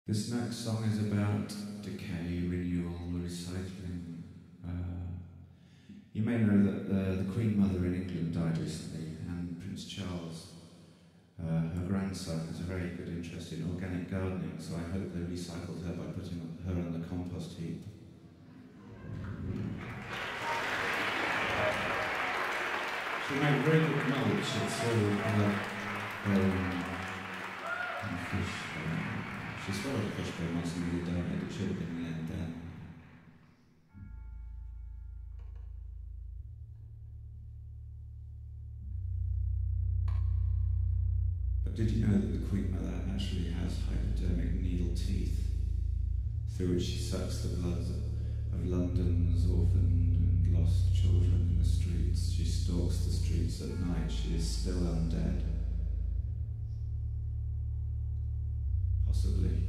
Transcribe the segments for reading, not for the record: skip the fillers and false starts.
This next song is about decay, renewal, recycling. You may know that the Queen Mother in England died recently, and Prince Charles, her grandson, has a very good interest in organic gardening, so I hope they recycled her by putting her on the compost heap. She made very good mulch. It's fish. She swallowed a fish bone once and really died. It should have been laid down. But did you know that the Queen Mother actually has hypodermic needle teeth through which she sucks the blood of London's orphaned and lost children in the streets? She stalks the streets at night. She is still undead. Possibly.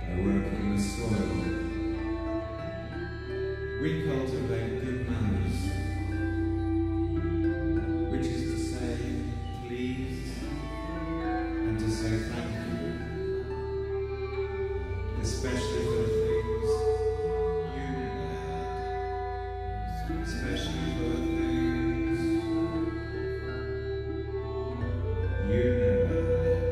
I work in the soil. We cultivate good manners, which is to say please and to say thank you, especially for the things you never had, especially for the things you never had.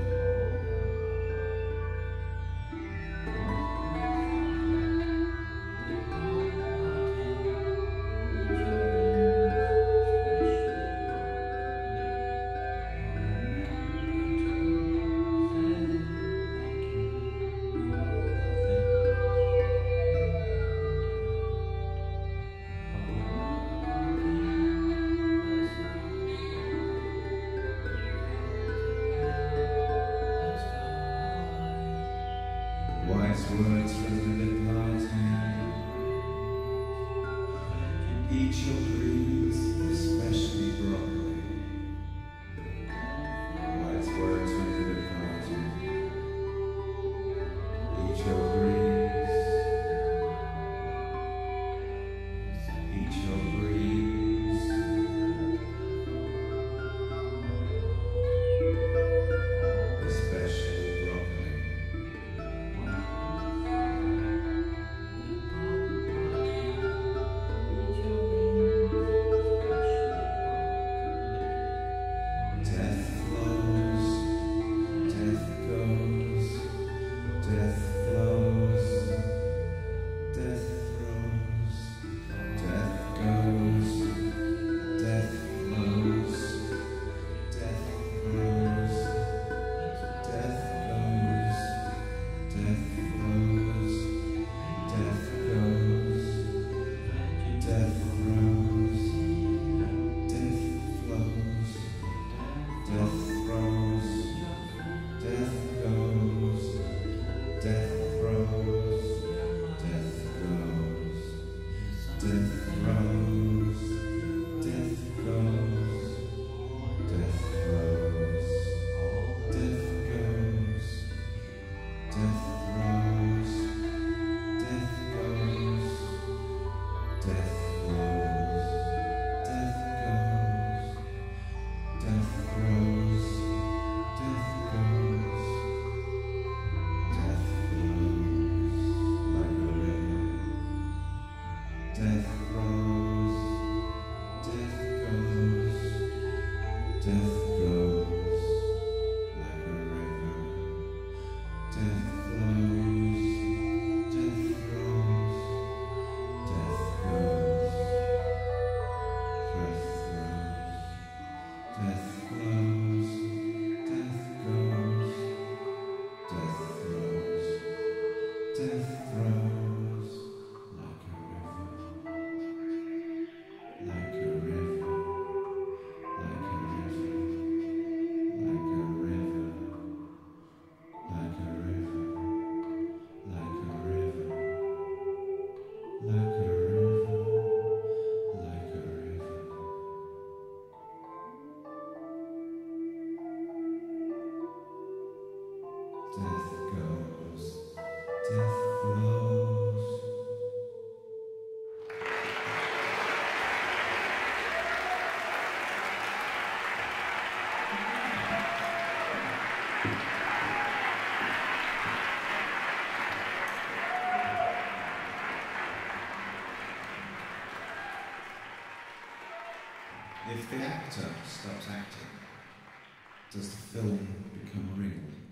Wise words from the departing. Eat your greens, especially broccoli. Wise words from the departing. Eat your greens. Eat your greens. Especially broccoli. If the actor stops acting, does the film become real?